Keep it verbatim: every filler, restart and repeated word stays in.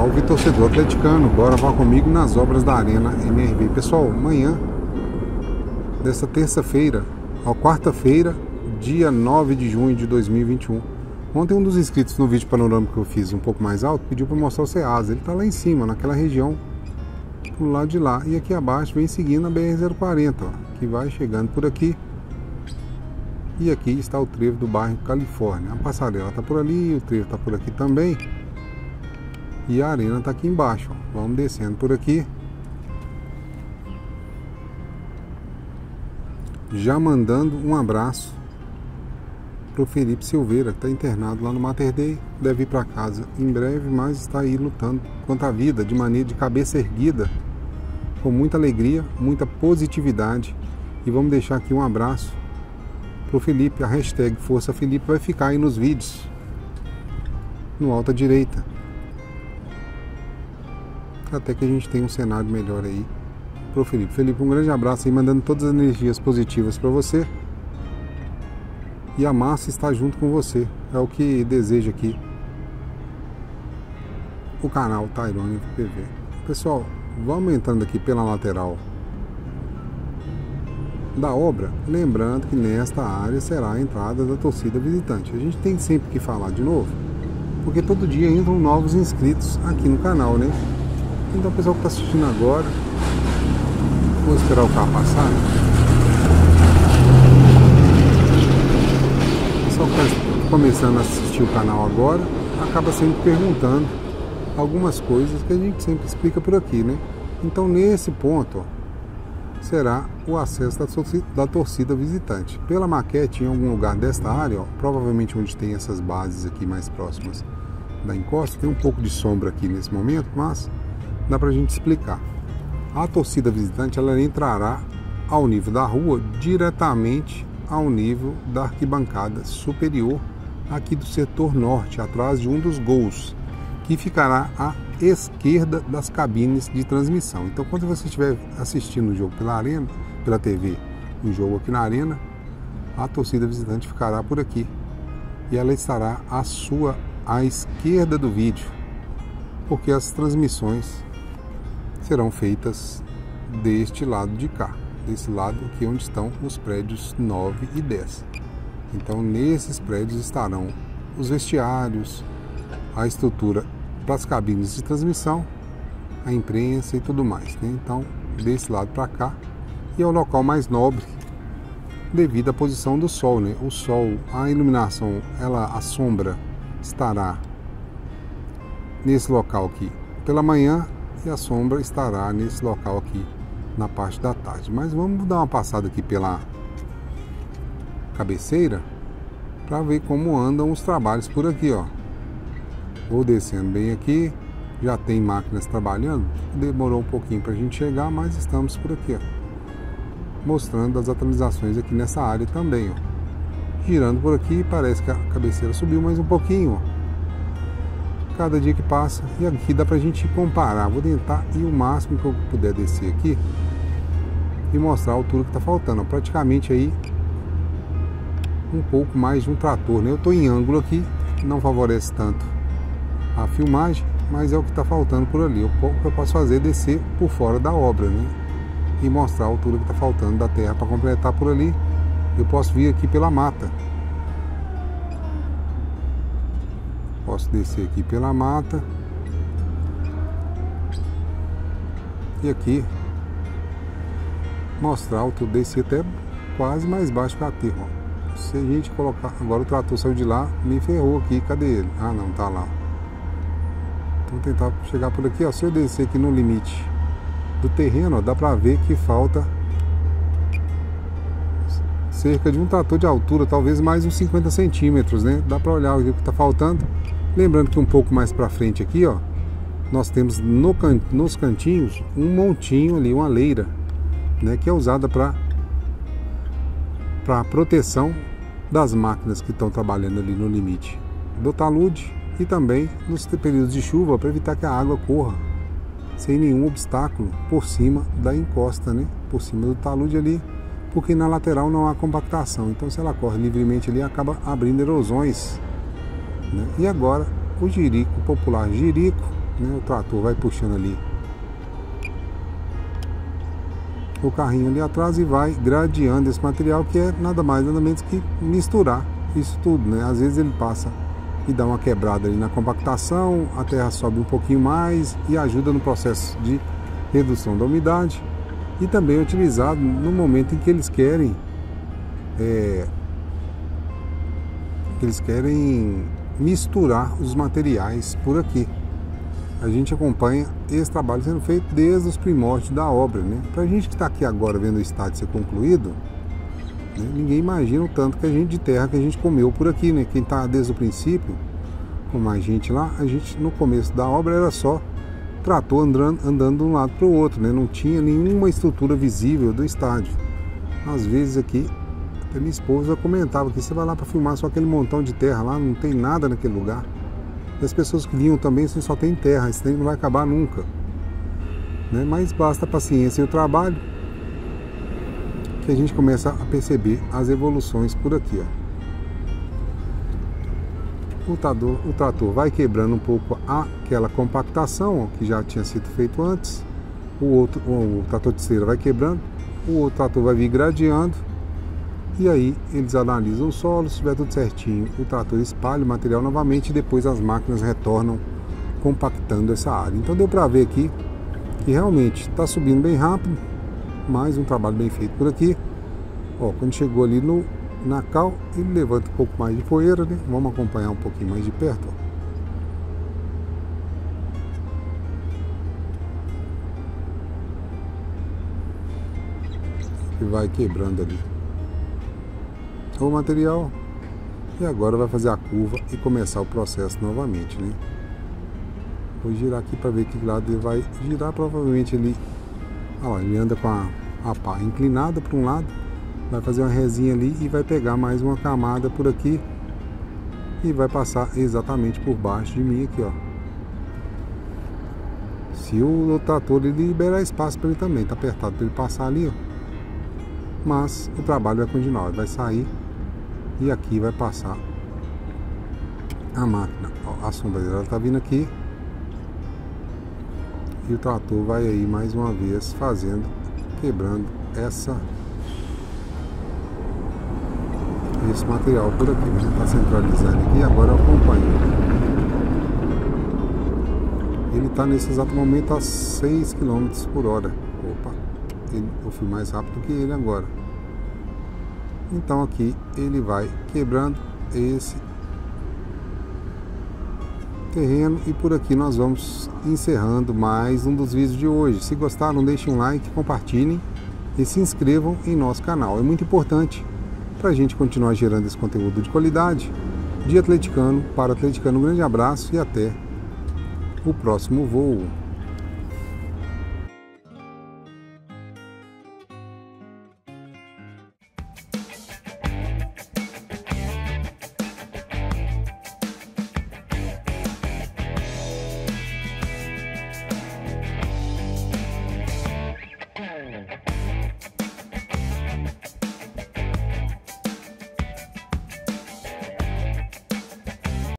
Salve, torcedor atleticano, bora vá comigo nas obras da Arena M R V. Pessoal, amanhã dessa terça-feira, ó, quarta-feira, dia nove de junho de dois mil e vinte e um. Ontem um dos inscritos no vídeo panorâmico que eu fiz um pouco mais alto pediu para mostrar o Ceasa. Ele tá lá em cima, naquela região, pro lado de lá. E aqui abaixo vem seguindo a B R zero quarenta, ó, que vai chegando por aqui. E aqui está o trevo do bairro Califórnia. A passarela tá por ali, o trevo tá por aqui também. E a arena tá aqui embaixo, ó. Vamos descendo por aqui. Já mandando um abraço pro Felipe Silveira, que está internado lá no Mater Dei. Deve ir para casa em breve, mas está aí lutando contra a vida de maneira de cabeça erguida, com muita alegria, muita positividade. E vamos deixar aqui um abraço pro Felipe. A hashtag Força Felipe vai ficar aí nos vídeos, no alta direita, até que a gente tenha um cenário melhor aí pro Felipe. Felipe, um grande abraço aí, mandando todas as energias positivas para você. E a massa está junto com você, é o que deseja aqui o canal Tairone P V. Pessoal, vamos entrando aqui pela lateral da obra, lembrando que nesta área será a entrada da torcida visitante. A gente tem sempre que falar de novo, porque todo dia entram novos inscritos aqui no canal, né? Então, o pessoal que está assistindo agora, vou esperar o carro passar. O pessoal que está começando a assistir o canal agora acaba sempre perguntando algumas coisas que a gente sempre explica por aqui, né? Então, nesse ponto, ó, será o acesso da torcida, da torcida visitante. Pela maquete, em algum lugar desta área, ó, provavelmente onde tem essas bases aqui mais próximas da encosta, tem um pouco de sombra aqui nesse momento, mas dá pra gente explicar. A torcida visitante, ela entrará ao nível da rua, diretamente ao nível da arquibancada superior aqui do setor norte, atrás de um dos gols, que ficará à esquerda das cabines de transmissão. Então, quando você estiver assistindo o jogo pela arena, pela T V, o jogo aqui na arena, a torcida visitante ficará por aqui e ela estará à sua à esquerda do vídeo, porque as transmissões serão feitas deste lado de cá, desse lado aqui onde estão os prédios nove e dez. Então, nesses prédios estarão os vestiários, a estrutura para as cabines de transmissão, a imprensa e tudo mais, né? Então, desse lado para cá, e é o local mais nobre devido à posição do sol, né? O sol, a iluminação, ela, a sombra estará nesse local aqui pela manhã, e a sombra estará nesse local aqui na parte da tarde. Mas vamos dar uma passada aqui pela cabeceira para ver como andam os trabalhos por aqui, ó. Vou descendo bem aqui, já tem máquinas trabalhando, demorou um pouquinho para a gente chegar, mas estamos por aqui, ó, mostrando as atualizações aqui nessa área também, ó. Girando por aqui, parece que a cabeceira subiu mais um pouquinho, ó. Cada dia que passa, e aqui dá pra gente comparar. Vou tentar ir o máximo que eu puder descer aqui e mostrar a altura que tá faltando, ó. Praticamente aí um pouco mais de um trator, né? Eu tô em ângulo aqui, não favorece tanto a filmagem, mas é o que tá faltando por ali. O pouco que eu posso fazer é descer por fora da obra, né? E mostrar a altura que tá faltando da terra para completar por ali. Eu posso vir aqui pela mata. Posso descer aqui pela mata e aqui mostrar a altura, descer até quase mais baixo que a terra, ó. Se a gente colocar, agora o trator saiu de lá, me ferrou aqui, cadê ele? Ah, não, tá lá. Então tentar chegar por aqui, ó. Se eu descer aqui no limite do terreno, ó, dá pra ver que falta cerca de um trator de altura, talvez mais uns cinquenta centímetros, né? Dá pra olhar o que tá faltando. Lembrando que um pouco mais para frente aqui, ó, nós temos no can... nos cantinhos um montinho ali, uma leira, né, que é usada para para proteção das máquinas que estão trabalhando ali no limite do talude e também nos períodos de chuva, para evitar que a água corra sem nenhum obstáculo por cima da encosta, né, por cima do talude ali, porque na lateral não há compactação. Então, se ela corre livremente ali, acaba abrindo erosões. E agora o jirico, o popular jirico, né? O trator vai puxando ali o carrinho ali atrás e vai gradeando esse material, que é nada mais nada menos que misturar isso tudo, né? Às vezes ele passa e dá uma quebrada ali na compactação, a terra sobe um pouquinho mais e ajuda no processo de redução da umidade, e também é utilizado no momento em que eles querem é, que eles querem misturar os materiais por aqui. A gente acompanha esse trabalho sendo feito desde os primórdios da obra, né? Pra gente que está aqui agora vendo o estádio ser concluído, né, ninguém imagina o tanto que a gente de terra que a gente comeu por aqui, né? Quem está desde o princípio, como a gente lá, a gente no começo da obra era só trator andando, andando de um lado para o outro, né? Não tinha nenhuma estrutura visível do estádio. Às vezes aqui, até minha esposa comentava que você vai lá para filmar só aquele montão de terra lá, não tem nada naquele lugar. E as pessoas que vinham também, assim, só tem terra, esse trem não vai acabar nunca, né? Mas basta a paciência e o trabalho que a gente começa a perceber as evoluções por aqui, ó. O trator, o trator vai quebrando um pouco aquela compactação, ó, que já tinha sido feito antes. O outro, o, o trator de esteira vai quebrando, o outro trator vai vir gradeando, e aí eles analisam o solo, se estiver tudo certinho, o trator espalha o material novamente e depois as máquinas retornam compactando essa área. Então deu para ver aqui que realmente está subindo bem rápido, mais um trabalho bem feito por aqui. Ó, quando chegou ali no na cal, ele levanta um pouco mais de poeira, né? Vamos acompanhar um pouquinho mais de perto, ó. E vai quebrando ali o material, e agora vai fazer a curva e começar o processo novamente, né? Vou girar aqui para ver que lado ele vai girar. Provavelmente ele, ó, ele anda com a, a pá inclinada para um lado, vai fazer uma resinha ali e vai pegar mais uma camada por aqui e vai passar exatamente por baixo de mim aqui, ó. Se o trator ele liberar espaço para ele também, tá apertado para ele passar ali, ó. Mas o trabalho vai continuar, vai sair e aqui vai passar a máquina. Ó, a sombra dela tá vindo aqui e o trator vai aí mais uma vez fazendo, quebrando essa esse material por aqui, né? Está centralizando aqui, agora eu acompanho. Ele está nesse exato momento a seis quilômetros por hora. Opa, ele, eu fui mais rápido que ele agora. Então aqui ele vai quebrando esse terreno e por aqui nós vamos encerrando mais um dos vídeos de hoje. Se gostaram, deixem um like, compartilhem e se inscrevam em nosso canal. É muito importante para a gente continuar gerando esse conteúdo de qualidade. De atleticano para atleticano, um grande abraço e até o próximo voo.